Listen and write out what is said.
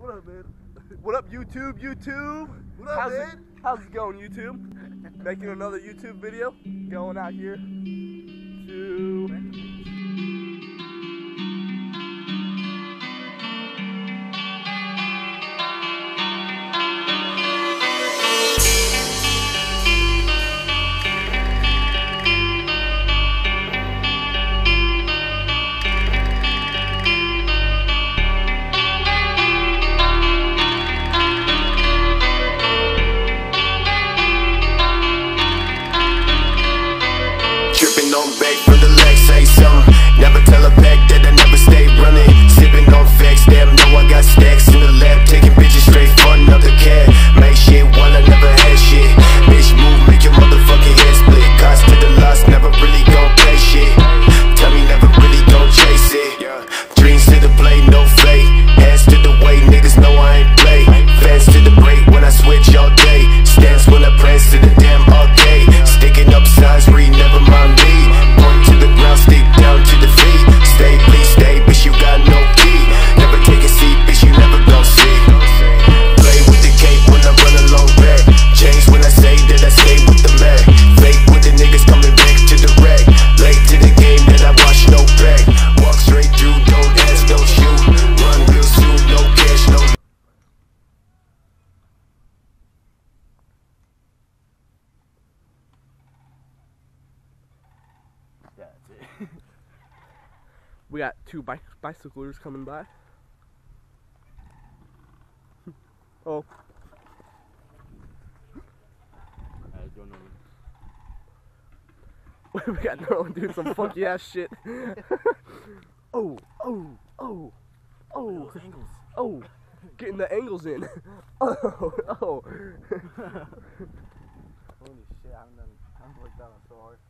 What up, man? What up, YouTube? YouTube? What up, man? How's it going, YouTube? Making another YouTube video. Going out here to... Tripping on back for the legs, say something. Never tell a pack that I never stay running. Sipping on facts, damn, know I got stacks in the lab. Taking bitches straight for another cat. Make shit while I never had shit. Bitch move, make your motherfucking head split. Cost to the loss, never really gon' pay shit. Tell me never really gon' chase it. Dreams to the play, no fate. Hands to the way, niggas know I ain't play. Fans to the break when I switch all day. Stance when I prance to the damn arcade. Sticking up signs, read never mind me. Point to the ground, stick down to the feet. Stay, please stay, bitch, you got no key. Never take a seat, bitch, you never gon' see. Play with the cape when I run along back. Change when I say that I stay with the Mac. Fake with the niggas coming back to the wreck. Late to the game that I watch no back. Walk straight through, don't ask, don't shoot. Run real soon, no cash, no. Yeah, that's it. We got two bicyclers coming by. Oh. We got Norland doing some funky ass shit. Oh. Getting the angles in. Oh. Holy shit, I haven't like that so hard.